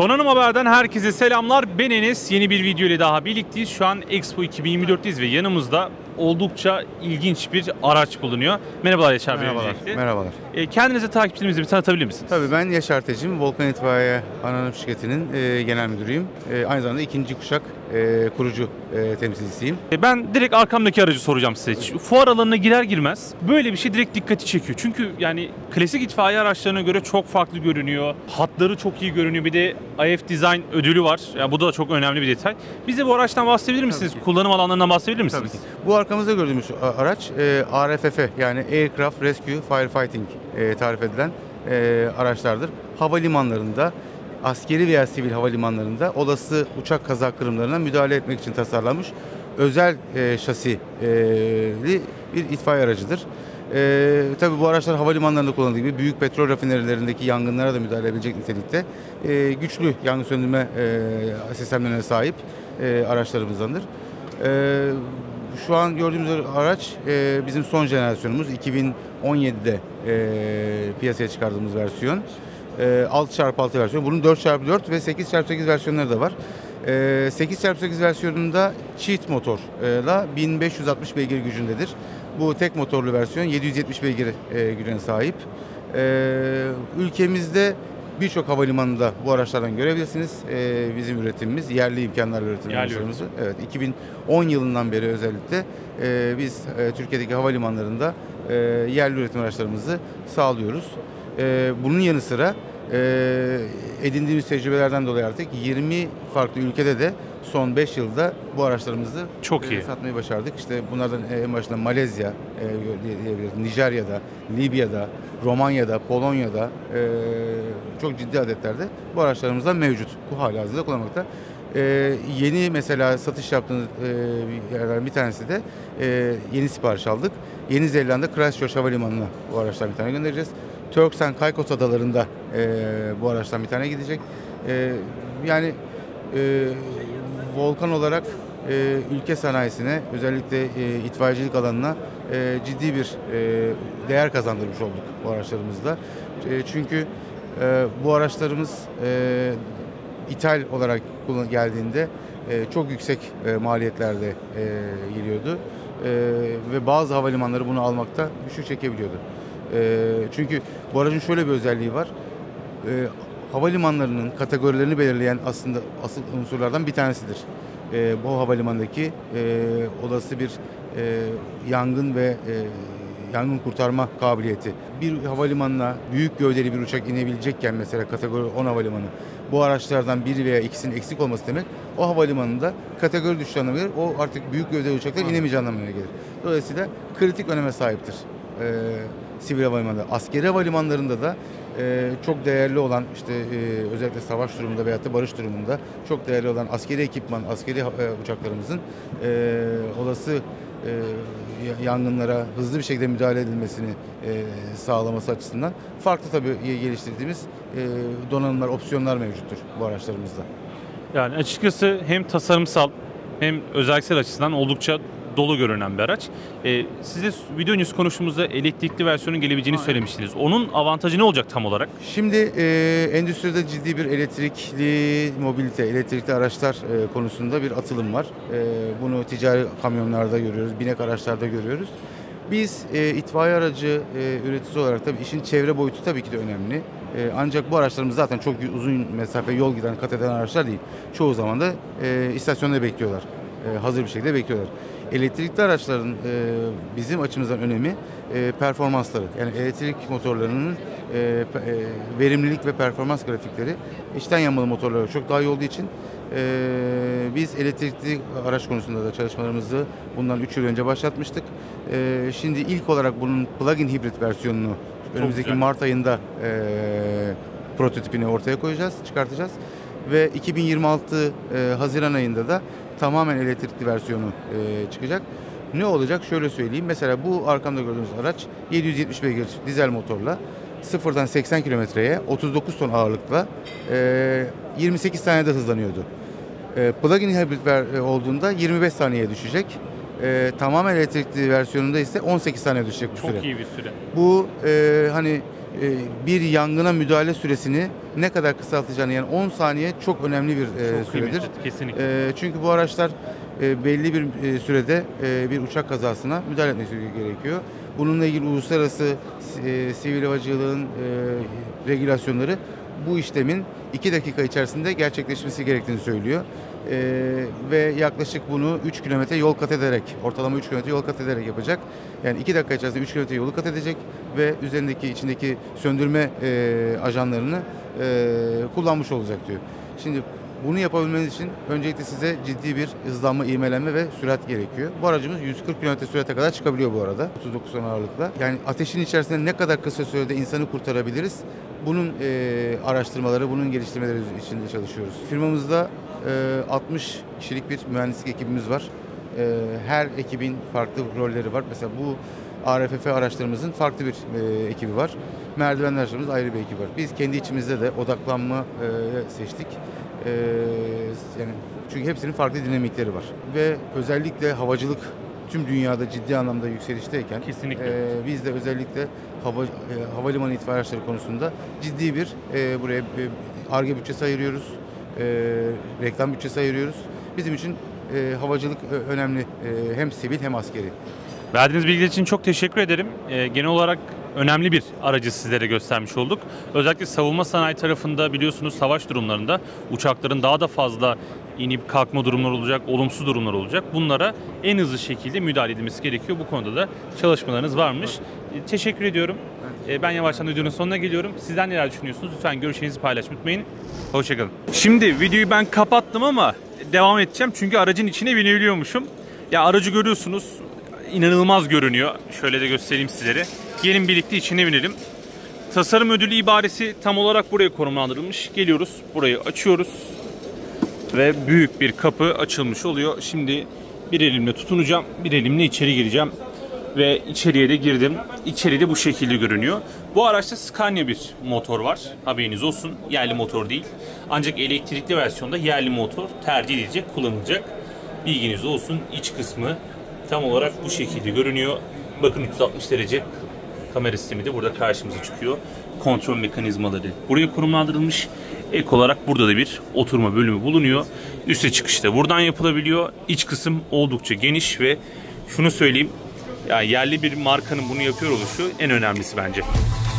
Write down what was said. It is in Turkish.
Donanım Haber'den herkese selamlar. Ben Enes. Yeni bir video ile daha birlikteyiz. Şu an Expo 2024'teyiz ve yanımızda oldukça ilginç bir araç bulunuyor. Merhabalar Yaşar Bey. Merhabalar. Merhabalar. Kendinizi takipçilerimize bir tanıtabilir misiniz? Tabii ben Yaşar Tecim, Volkan İtfaiye Anonim Şirketi'nin genel müdürüyüm. Aynı zamanda ikinci kuşak kurucu temsilcisiyim. Ben direkt arkamdaki aracı soracağım size. Fuar alanına girer girmez böyle bir şey direkt dikkati çekiyor. Çünkü yani klasik itfaiye araçlarına göre çok farklı görünüyor. Hatları çok iyi görünüyor. Bir de IF Design ödülü var. Yani bu da çok önemli bir detay. Bize bu araçtan bahsedebilir misiniz? Kullanım alanlarından bahsedebilir misiniz? Tabii ki. Bu arkamızda gördüğümüz araç ARFF yani Aircraft Rescue Firefighting tarif edilen araçlardır. Havalimanlarında, askeri veya sivil havalimanlarında olası uçak kaza kırımlarına müdahale etmek için tasarlanmış özel şasili bir itfaiye aracıdır. Tabii bu araçlar havalimanlarında kullanıldığı gibi büyük petrol rafinerilerindeki yangınlara da müdahale edebilecek nitelikte güçlü yangın söndürme sistemlerine sahip araçlarımızdandır. Şu an gördüğümüz araç bizim son jenerasyonumuz. 2017'de piyasaya çıkardığımız versiyon. 6x6 versiyon. Bunun 4x4 ve 8x8 versiyonları da var. 8x8 versiyonunda çift motorla 1560 beygir gücündedir. Bu tek motorlu versiyon 770 beygir gücüne sahip. Ülkemizde birçok havalimanında bu araçlardan görebilirsiniz. Bizim üretimimiz, yerli imkanlarla üretilen araçlarımızı. Evet, 2010 yılından beri özellikle biz Türkiye'deki havalimanlarında yerli üretim araçlarımızı sağlıyoruz. Bunun yanı sıra edindiğimiz tecrübelerden dolayı artık 20 farklı ülkede de son 5 yılda bu araçlarımızı satmayı başardık. İşte bunlardan en başında Malezya, Nijerya'da, Libya'da, Romanya'da, Polonya'da çok ciddi adetlerde bu araçlarımızdan mevcut. Bu halihazırda kullanmakta. Yeni mesela satış yaptığımız yerlerden bir tanesi de yeni sipariş aldık. Yeni Zelanda Christchurch Havalimanı'na bu araçtan bir tane göndereceğiz. Turks and Caicos adalarında bu araçtan bir tane gidecek. Volkan olarak ülke sanayisine, özellikle itfaiyecilik alanına ciddi bir değer kazandırmış olduk bu araçlarımızda. Çünkü bu araçlarımız ithal olarak geldiğinde çok yüksek maliyetlerde geliyordu. Ve bazı havalimanları bunu almakta güçlük çekebiliyordu. Çünkü bu aracın şöyle bir özelliği var. Havalimanlarının kategorilerini belirleyen aslında asıl unsurlardan bir tanesidir. Bu havalimanındaki olası bir yangın ve yangın kurtarma kabiliyeti. Bir havalimanına büyük gövdeli bir uçak inebilecekken mesela kategori 10 havalimanı bu araçlardan biri veya ikisinin eksik olması demek o havalimanında kategori düşüşü anlamına gelir. O artık büyük gövdeli uçaklar inemeyeceği anlamına gelir. Dolayısıyla kritik öneme sahiptir. Sivil havalimanında. Askeri havalimanlarında da çok değerli olan özellikle savaş durumunda veyahut da barış durumunda çok değerli olan askeri ekipman, askeri uçaklarımızın olası yangınlara hızlı bir şekilde müdahale edilmesini sağlaması açısından farklı tabii geliştirdiğimiz donanımlar, opsiyonlar mevcuttur bu araçlarımızda. Yani açıkçası hem tasarımsal hem özelliksel açısından oldukça dolu görünen bir araç. Siz de video öncesi konuştuğumuzda elektrikli versiyonun gelebileceğini söylemiştiniz. Onun avantajı ne olacak tam olarak? Şimdi endüstride ciddi bir elektrikli mobilite, elektrikli araçlar konusunda bir atılım var. Bunu ticari kamyonlarda görüyoruz, binek araçlarda görüyoruz. Biz itfaiye aracı üreticisi olarak tabii işin çevre boyutu tabii ki de önemli. Ancak bu araçlarımız zaten çok uzun mesafe yol giden, kat eden araçlar değil. Çoğu zaman da istasyonda bekliyorlar. Hazır bir şekilde bekliyorlar. Elektrikli araçların bizim açımızdan önemi performansları. Yani elektrik motorlarının verimlilik ve performans grafikleri içten yanmalı motorlara çok daha iyi olduğu için biz elektrikli araç konusunda da çalışmalarımızı bundan 3 yıl önce başlatmıştık. Şimdi ilk olarak bunun plug-in hibrit versiyonunu önümüzdeki Mart ayında prototipini ortaya koyacağız, çıkartacağız. Ve 2026 Haziran ayında da tamamen elektrikli versiyonu çıkacak. Ne olacak? Şöyle söyleyeyim. Mesela bu arkamda gördüğünüz araç 770 beygir dizel motorla sıfırdan 80 kilometreye 39 ton ağırlıkla 28 saniyede hızlanıyordu. Plug-in hibrit olduğunda 25 saniyeye düşecek. Tamamen elektrikli versiyonunda ise 18 saniye düşecek bu süre. Çok iyi bir süre. Bu bir yangına müdahale süresini ne kadar kısaltacağını, yani 10 saniye çok önemli bir süredir. Kesinlikle. Çünkü bu araçlar belli bir sürede bir uçak kazasına müdahale etmesi gerekiyor. Bununla ilgili uluslararası sivil havacılığın regülasyonları bu işlemin 2 dakika içerisinde gerçekleşmesi gerektiğini söylüyor. Ve yaklaşık bunu 3 kilometre yol kat ederek, ortalama 3 kilometre yol kat ederek yapacak. Yani 2 dakika içerisinde 3 kilometre yolu kat edecek ve içindeki söndürme ajanlarını kullanmış olacak diyor. Şimdi bunu yapabilmeniz için öncelikle size ciddi bir hızlanma, ivmelenme ve sürat gerekiyor. Bu aracımız 140 km sürate kadar çıkabiliyor bu arada. 39 ton ağırlıkla. Yani ateşin içerisinde ne kadar kısa sürede insanı kurtarabiliriz? Bunun araştırmaları, bunun geliştirmeleri içinde çalışıyoruz. Firmamızda 60 kişilik bir mühendislik ekibimiz var. Her ekibin farklı rolleri var. Mesela bu ARFF araçlarımızın farklı bir ekibi var. Merdiven araçlarımız ayrı bir ekip var. Biz kendi içimizde de odaklanma seçtik. Yani çünkü hepsinin farklı dinamikleri var. Ve özellikle havacılık tüm dünyada ciddi anlamda yükselişteyken biz de özellikle havalimanı itfaiye araçları konusunda ciddi bir buraya Ar-Ge bütçesi ayırıyoruz. Reklam bütçesi ayırıyoruz. Bizim için havacılık önemli. Hem sivil hem askeri. Verdiğiniz bilgiler için çok teşekkür ederim. Genel olarak önemli bir aracı sizlere göstermiş olduk. Özellikle savunma sanayi tarafında biliyorsunuz savaş durumlarında uçakların daha da fazla inip kalkma durumları olacak, olumsuz durumlar olacak. Bunlara en hızlı şekilde müdahale edilmesi gerekiyor. Bu konuda da çalışmalarınız varmış. Teşekkür ediyorum. Ben yavaştan videonun sonuna geliyorum. Sizler neler düşünüyorsunuz? Lütfen görüşlerinizi paylaşmayı unutmayın. Hoşçakalın. Şimdi videoyu ben kapattım ama devam edeceğim. Çünkü aracın içine binebiliyormuşum. Ya aracı görüyorsunuz. İnanılmaz görünüyor. Şöyle de göstereyim sizlere. Gelin birlikte içine binelim. Tasarım ödülü ibaresi tam olarak buraya konumlandırılmış. Geliyoruz. Burayı açıyoruz. Ve büyük bir kapı açılmış oluyor. Şimdi bir elimle tutunacağım. Bir elimle içeri gireceğim. Ve içeriye de girdim. İçeride bu şekilde görünüyor. Bu araçta Scania bir motor var. Haberiniz olsun. Yerli motor değil. Ancak elektrikli versiyonda yerli motor tercih edilecek, kullanılacak. Bilginiz olsun. İç kısmı tam olarak bu şekilde görünüyor. Bakın 360 derece kamera sistemi de burada karşımıza çıkıyor. Kontrol mekanizmaları buraya konumlandırılmış. Ek olarak burada da bir oturma bölümü bulunuyor. Üste çıkış da buradan yapılabiliyor. İç kısım oldukça geniş ve şunu söyleyeyim. Yani yerli bir markanın bunu yapıyor oluşu en önemlisi bence.